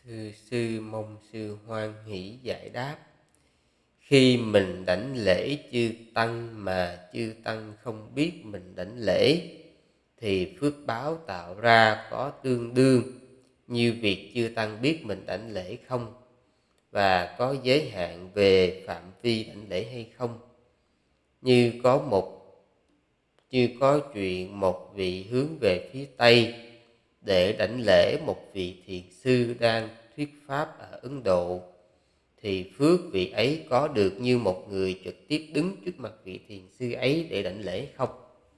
Sư mong sư hoan hỷ giải đáp. Khi mình đảnh lễ chư tăng mà chư tăng không biết mình đảnh lễ, thì phước báo tạo ra có tương đương như việc chư tăng biết mình đảnh lễ không? Và có giới hạn về phạm vi đảnh lễ hay không? Như có chuyện một vị hướng về phía Tây để đảnh lễ một vị thiền sư đang thuyết pháp ở Ấn Độ, thì phước vị ấy có được như một người trực tiếp đứng trước mặt vị thiền sư ấy để đảnh lễ không?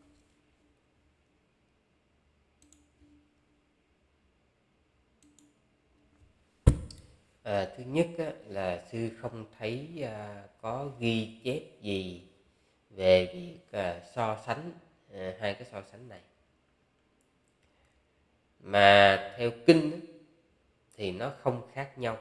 Thứ nhất là sư không thấy có ghi chép gì về việc so sánh hai cái so sánh này. Mà theo kinh thì nó không khác nhau,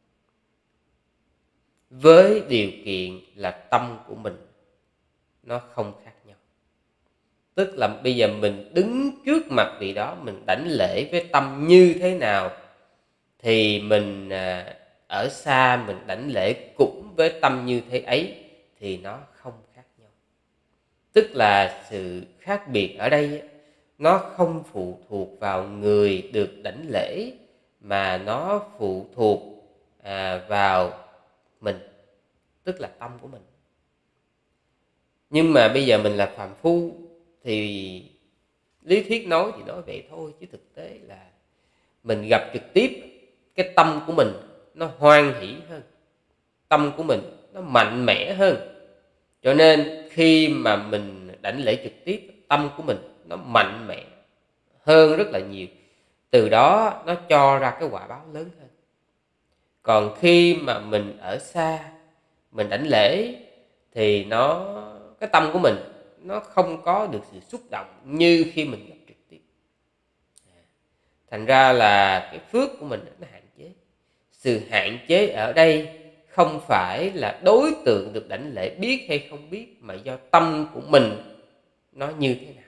với điều kiện là tâm của mình nó không khác nhau. Tức là bây giờ mình đứng trước mặt vị đó, mình đảnh lễ với tâm như thế nào, thì mình ở xa mình đảnh lễ cũng với tâm như thế ấy, thì nó không khác nhau. Tức là sự khác biệt ở đây nó không phụ thuộc vào người được đảnh lễ, mà nó phụ thuộc vào mình, tức là tâm của mình. Nhưng mà bây giờ mình là phàm phu thì lý thuyết nói thì nói vậy thôi, chứ thực tế là mình gặp trực tiếp, cái tâm của mình nó hoan hỷ hơn, tâm của mình nó mạnh mẽ hơn. Cho nên khi mà mình đảnh lễ trực tiếp, tâm của mình nó mạnh mẽ hơn rất là nhiều. Từ đó nó cho ra cái quả báo lớn hơn. Còn khi mà mình ở xa, mình đảnh lễ, thì cái tâm của mình nó không có được sự xúc động như khi mình gặp trực tiếp. Thành ra là cái phước của mình nó hạn chế. Sự hạn chế ở đây không phải là đối tượng được đảnh lễ biết hay không biết, mà do tâm của mình nó như thế nào.